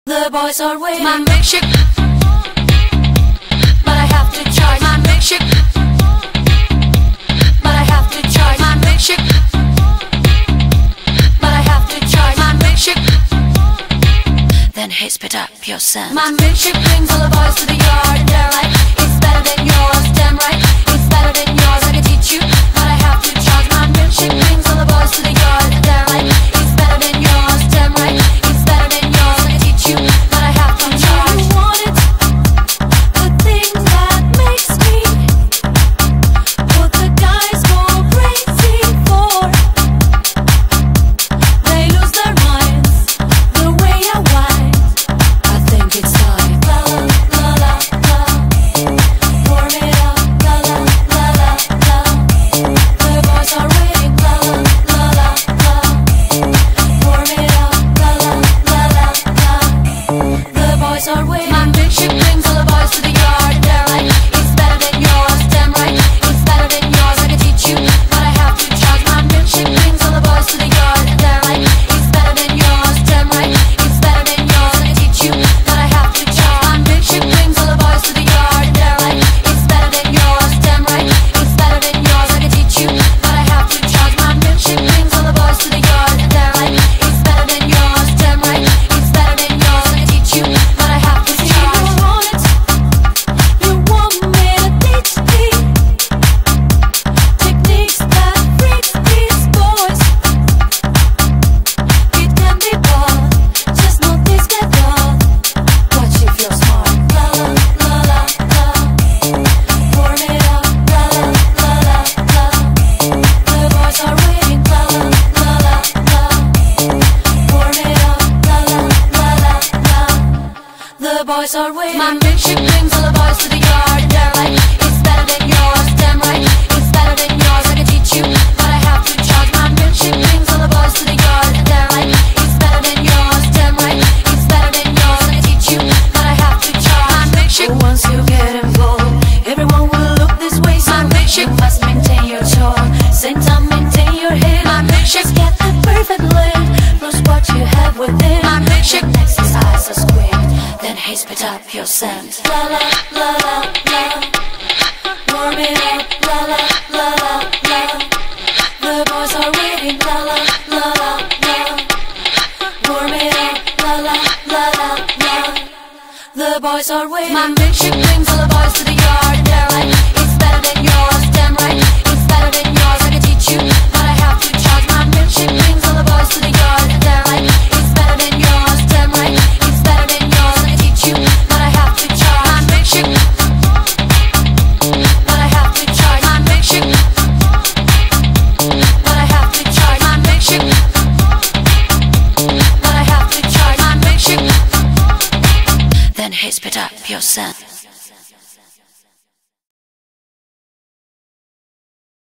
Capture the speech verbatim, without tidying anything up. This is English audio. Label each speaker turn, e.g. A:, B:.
A: The boys are waiting. My milkshake, but I have to charge. My milkshake, but I have to charge. My milkshake, but I have to charge. My milkshake. Then hey, spit up your scent. My milkshake brings all the boys to the yard, and they're like, it's better than yours. Damn right, it's better than yours. I can teach you, but I have to charge. My milkshake brings all the boys to the yard, and they're like, it's better than yours. Damn right, it's better than yours. I can teach you, but I have to charge. You want it, the thing that makes me what the guys go crazy for. They lose their minds the way I whine. I think it's time. La la la la, warm it up. La la la la la, the boys are waiting. La la la la la, warm it up. La la la la la, the boys are waiting. My milkshake brings all the boys to the yard, and they're like, it's better than yours. Damn right, it's better than yours. I can teach you, but I have to charge. My milkshake brings all the boys to the yard, and they're like, it's better than yours. Damn right, it's better than yours. I can teach you, but I have to charge. My milkshake brings all the boys to the yard, and they're like, it's better than yours. Damn right, it's better than yours. I can teach you, but I have to charge. My milkshake brings all the boys to the yard, and they're like, it's better than yours. Damn right, it's better than yours. I can teach you, but I have to charge. You want it, you want me to teach me techniques that freak these boys. It can be bought, just not this get done. Watch you feel smart. La la la la la, warm it up. La la la la la, the boys are waiting. La la la la la, warm it up. La la la la la, the boys are waiting. My milkshake brings all the boys to the yard, and they're like, it's better than yours. Damn right, it's better than yours. I can teach you, but I have to charge. My milkshake brings all the boys to the yard, and they're like, it's better than yours. Damn right, it's better than yours. I can teach you, but I have to charge. My milkshake. Once you get involved, everyone will look this way. So my milkshake must maintain your tone. Same time, maintain your head. My milkshake get the perfect blend, plus what you have within. My milkshake next is eyes are squint. Then hey, spit up your scent. La la la la la, warm it up. La la la la la, the boys are waiting. La la la la la, warm it up. La la la la la, the boys are waiting. My milkshake brings all the boys to the yard, and they're like, it's better than yours. Damn right, it's better than yours. I can teach you, but I have to charge. My milkshake brings all the boys to the yard, and they're like, it's better than yours. Damn right, it's better than yours. I can teach you, but I have to charge. My milkshake, but I have to charge. My milkshake, but I have to charge. My milkshake, but I have to charge. My milkshake. Then hey, spit up your scent.